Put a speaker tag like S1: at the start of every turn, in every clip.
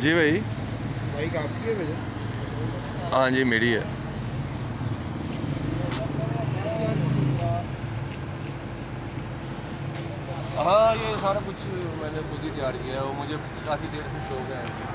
S1: जी भाई।
S2: बाइक आपकी है भैया?
S1: हाँ जी मेरी है। हाँ ये सारा कुछ मैंने खुद ही तैयार किया है, वो मुझे काफ़ी देर से शौक है।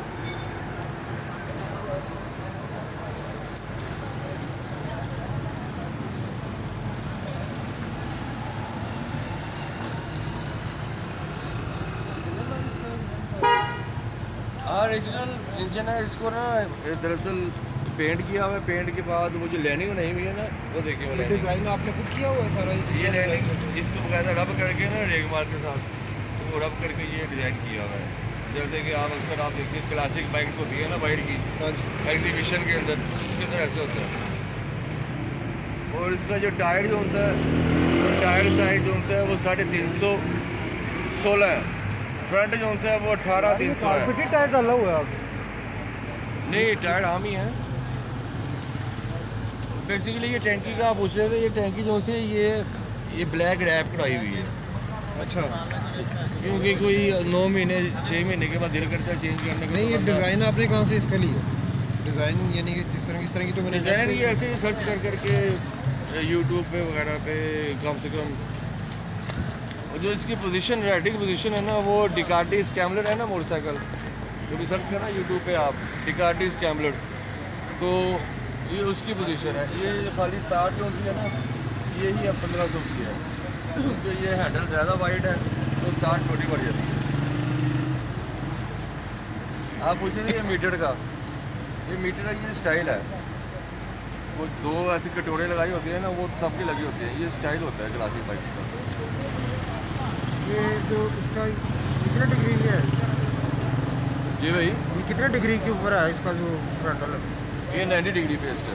S1: हाँ ओरिजिनल इंजन है, इसको ना दरअसल पेंट किया हुआ है। पेंट के बाद वो जो लाइनिंग नहीं हुई है ना, वो देखिए वो
S2: डिज़ाइन आपने खुद किया हुआ है सारा?
S1: ये लाइनिंग इसको बकायदा रब करके ना रेग मार के साथ वो रब करके ये डिज़ाइन किया हुआ है। जैसे कि आप अक्सर आप देखिए क्लासिक बाइक होती है ना बाइक की एग्जीबिशन के अंदर, उसके अंदर ऐसे होता है। और इसका जो टायर जो होता है, टायर साइज जो होता है वो 350/16 है। फ्रंट जो है वो 18/300 है।
S2: टायर डाला हुआ है आप?
S1: नहीं टायर आम ही है। बेसिकली ये टैंकी का आप पूछ रहे थे, ये टैंकी जो से ये ब्लैक रैप कराई हुई है।
S2: अच्छा,
S1: क्योंकि कोई 9 महीने 6 महीने के बाद दिल करता है चेंज करने का।
S2: नहीं ये डिज़ाइन आपने कहाँ से इसका लिया? डिज़ाइन यानी कि जिस तरह की तो मैंने
S1: डिज़ाइन ये ऐसे ही सर्च कर करके यूट्यूब पे वगैरह पे कम से कम। और जो इसकी पोजीशन राइडिंग पोजीशन है ना, वो डिकार्डी स्कैमलर है ना मोटरसाइकिल, जो भी सर्च करना यूट्यूब पे आप डिकार्डी स्कैमलर, तो ये उसकी पोजीशन है। ये खाली तार जो होती है ना, ये ही अब 1500 की है। तो ये हैंडल ज़्यादा वाइड है तो तार छोटी पड़ जाती है। आप पूछे थे ये मीटर का, ये मीटर का ये स्टाइल है। वो दो ऐसी कटोरे लगाई होती है ना, वो सबकी लगी होती है। ये स्टाइल होता है क्लासिक बाइक्स का।
S2: ये जो इसका कितने डिग्री है?
S1: जी भाई,
S2: ये कितने डिग्री के ऊपर है इसका जो हैंडल है?
S1: ये 90 डिग्री पे है।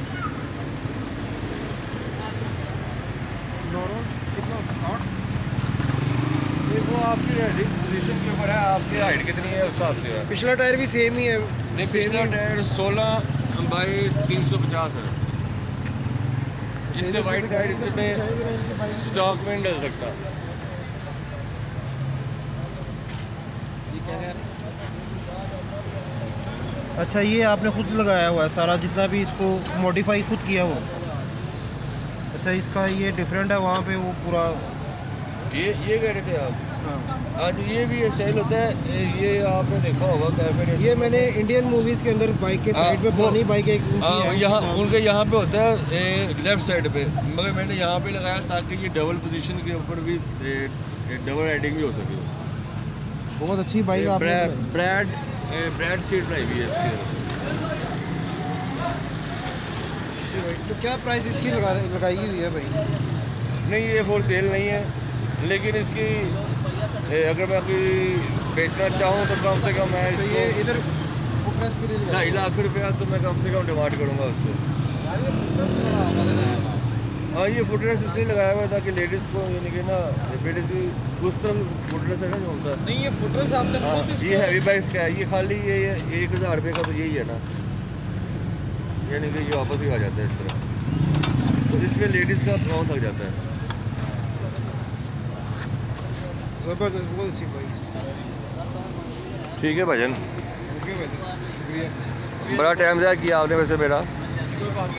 S1: ये वो आपकी राइडिंग पोजीशन के ऊपर है, आपकी हाइट कितनी है उस हिसाब से है।
S2: पिछला टायर भी सेम ही है?
S1: नहीं पिछला टायर 16/350 है। इससे वाइड टायर इसमें स्टॉक में नहीं डल सकता।
S2: अच्छा, ये आपने खुद लगाया हुआ है सारा, जितना भी इसको मॉडिफाई खुद किया हुआ? अच्छा, इसका ये डिफरेंट है वहाँ पे वो पूरा।
S1: ये कह रहे थे आप?
S2: हाँ
S1: आज ये भी स्टाइल होता है। ये आपने देखा होगा कैफे।
S2: ये मैंने इंडियन मूवीज़ के अंदर बाइक के साइड पे पुरानी बाइक एक
S1: यहाँ उनके यहाँ पे होता है लेफ्ट साइड पे, मगर मैंने यहाँ पे लगाया ताकि ये डबल पोजीशन के ऊपर भी डबल राइडिंग भी हो सके।
S2: बहुत अच्छी बाइक आपने।
S1: ब्रैड सीट बनाई हुई है इसकी।
S2: तो क्या प्राइस इसकी लगाई हुई है भाई?
S1: नहीं ये फॉर सेल नहीं है, लेकिन इसकी अगर मैं कोई बेचना चाहूँ तो कम से कम मैं
S2: तो ये इधर
S1: 2.5 लाख रुपया तो मैं कम से कम डिमांड करूँगा उससे। हाँ ये फुटरेस्ट इसलिए लगाया हुआ है ताकि लेडीज़ को यानी कि ना लेडीज़ उस तरफ फुटरेस्ट है ना जो होता है।
S2: नहीं ये फुटरेस्ट आपने?
S1: हाँ ये हैवी बाइक्स का है। ये खाली ये 1000 रुपये का तो यही है ना, यानी कि ये वापस ही आ जाता है इस तरह, तो इसमें लेडीज़ का पाँव थक जाता है।
S2: ज़बरदस्त, बहुत अच्छी बाइक।
S1: ठीक है भजन,
S2: ओके भाई, शुक्रिया।
S1: बड़ा टाइम ज़ाया किया आपने वैसे मेरा।